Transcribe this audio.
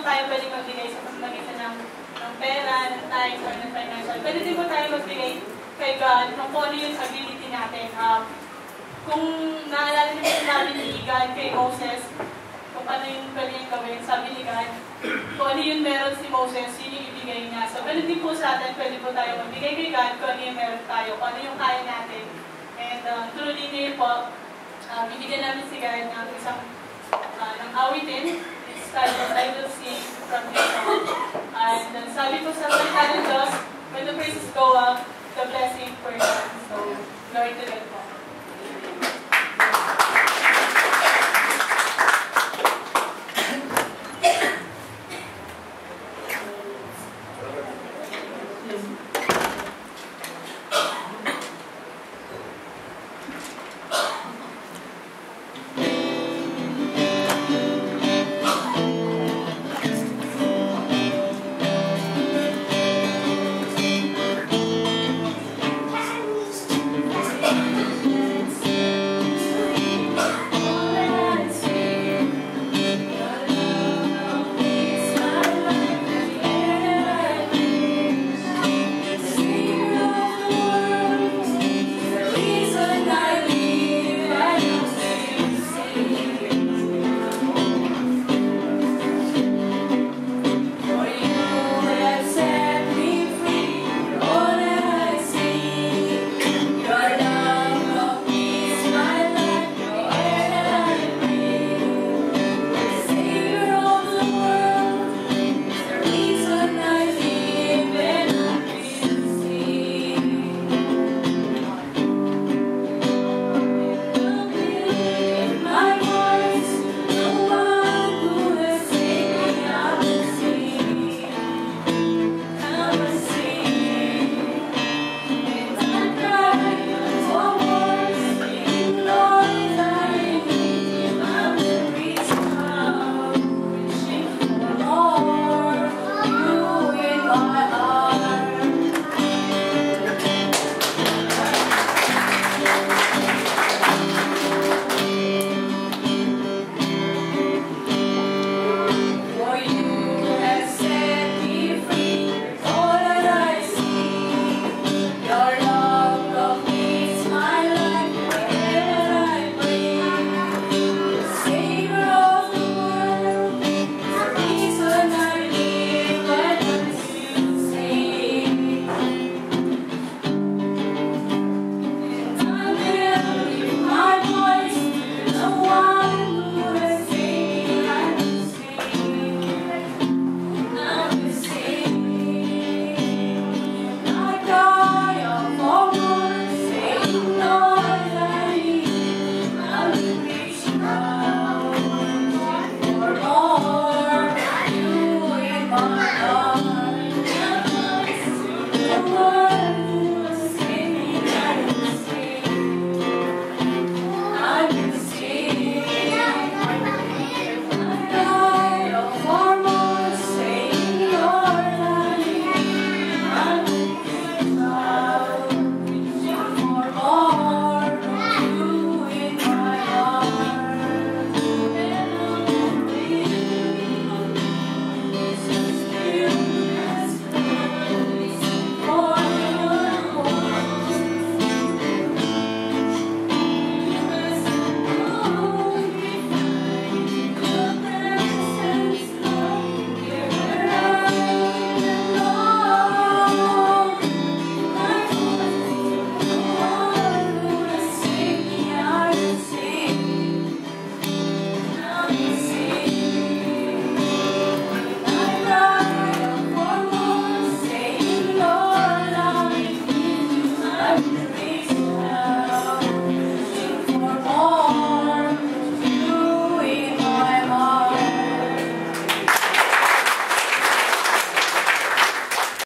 tayo pwede magbigay sa pamamagitan ng pera, ng time, or ng financial. Pwede din po tayo magbigay kay God kung ano yung ability natin. Kung naalala niyo yung sabi ni God kay Moses, kung ano yung pwede yung gawin, sabi ni God, kung ano yung meron si Moses, yun yung ibigay niya. So, ganun din po sa atin, pwede po tayo magbigay kay God kung ano yung meron tayo, kung ano yung kaya natin. And through din po, bibigyan namin si God ng isang ng awitin. It's titled I Will Sing.